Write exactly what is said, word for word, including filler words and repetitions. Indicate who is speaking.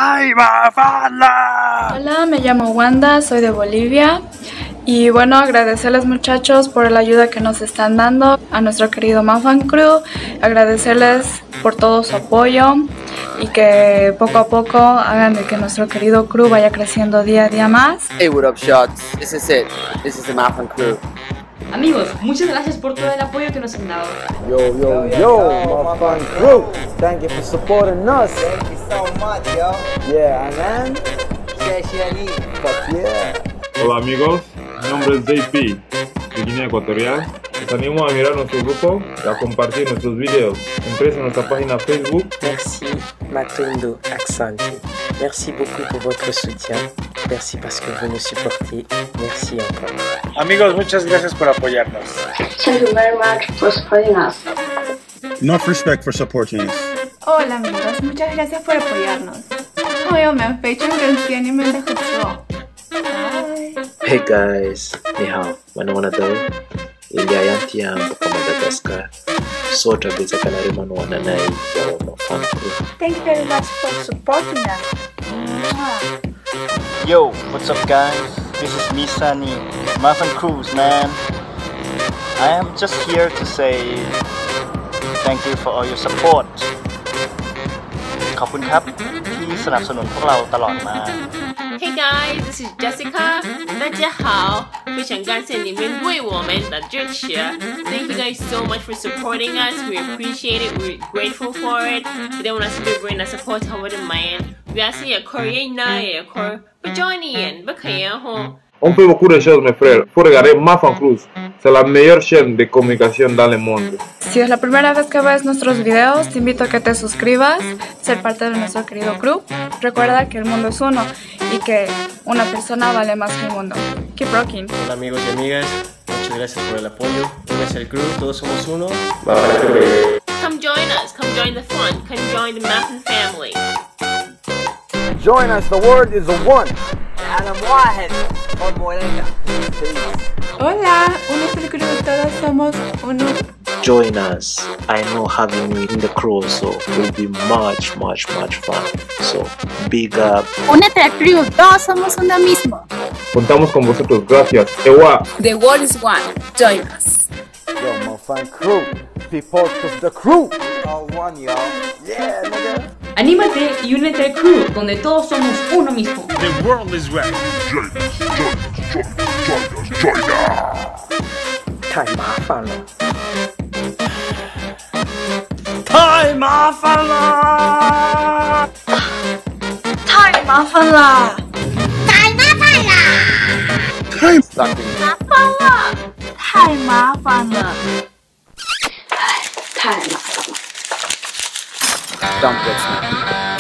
Speaker 1: 太麻烦了。
Speaker 2: Hola, me llamo Wanda, soy de Bolivia. Y bueno, agradecerles muchachos por la ayuda que nos están dando a nuestro querido Mafan Crew, agradecerles por todo su apoyo y que poco a poco hagan de que nuestro querido crew vaya creciendo día a día más.
Speaker 3: Hey, what up, shots? This is it. This is the Mafan Crew.
Speaker 4: Amigos, muchas gracias por todo el apoyo que nos han dado.
Speaker 5: Yo, yo, yo, Mafan Crew. Thank you for supporting us.
Speaker 6: Thank you so much, yo.
Speaker 5: Yeah, man.
Speaker 6: Fuck
Speaker 5: yeah.
Speaker 7: Hola amigos, mi nombre es J P, de Guinea Ecuatorial. Les animo a mirar nuestro grupo y a compartir nuestros videos. Entrez en nuestra página Facebook.
Speaker 8: Merci Matondo Accent. Merci beaucoup pour votre soutien. Merci parce que vous nous supportez. Merci encore.
Speaker 9: Amigos, muchas gracias por apoyarnos.
Speaker 10: Thank you very much for supporting us.
Speaker 11: Enough respect for supporting us.
Speaker 12: Hola amigos, muchas gracias por apoyarnos. Hoy me fecha en y me dejó.
Speaker 8: Hey guys, ni hao, wana wana daw. Ili ayanti yangu kwa Madagascar. Sote biza kanari manu wana nai ya Mafan Crew.
Speaker 10: Thank you very much for supporting us.
Speaker 13: Yo, what's up guys? This is me, Sunny, Mafan Crews, man. I am just here to say thank you for all your support. ขอบคุณครับที่สนับสนุนพวกเราตลอดมา
Speaker 4: Hey guys, this is Jessica. 大家好，非常感谢你们对我们的支持。Thank you guys so much for supporting us. We appreciate it. We're grateful for it. Today when I celebrate the support over the man, we are seeing a Korean night, a Korean, but joining, but can't.
Speaker 7: On fait beaucoup de choses mes frères. Faut regarder Mafan Crew. C'est la meilleure chaîne de comunicación dans le monde.
Speaker 2: Si es la primera vez que ves nuestros videos, te invito a que te suscribas, ser parte de nuestro querido crew. Recuerda que el mundo es uno y que una persona vale más que el mundo. Keep rocking.
Speaker 14: Hola amigos y amigas, muchas gracias por el apoyo. Únanse al crew, todos somos uno.
Speaker 4: Come join us, come join the fun, come join the Mafan family.
Speaker 5: Join us, the word is a one.
Speaker 12: Hola, únete al crew, todos somos uno.
Speaker 8: Join us. I know having you in the crew so will be much, much, much fun. So, big up.
Speaker 10: Únete al crew, todos somos uno mismo.
Speaker 7: Contamos con vosotros, gracias. Ewa.
Speaker 10: The world is one. Join us.
Speaker 5: Yo, Mafan Crew. Be part of the crew.
Speaker 6: All one, y'all.
Speaker 5: Yeah, nigga.
Speaker 4: Anímate y únete al crew, donde todos somos uno mismo.
Speaker 11: The world is right. Join us, join us, join us, join us, join us.
Speaker 8: 太麻烦了。
Speaker 1: 太麻烦了！
Speaker 2: 太麻烦了！
Speaker 10: 太麻烦了！
Speaker 11: 太
Speaker 10: 麻烦了！太麻烦了！
Speaker 2: 太麻烦了！
Speaker 3: Don't get snappy.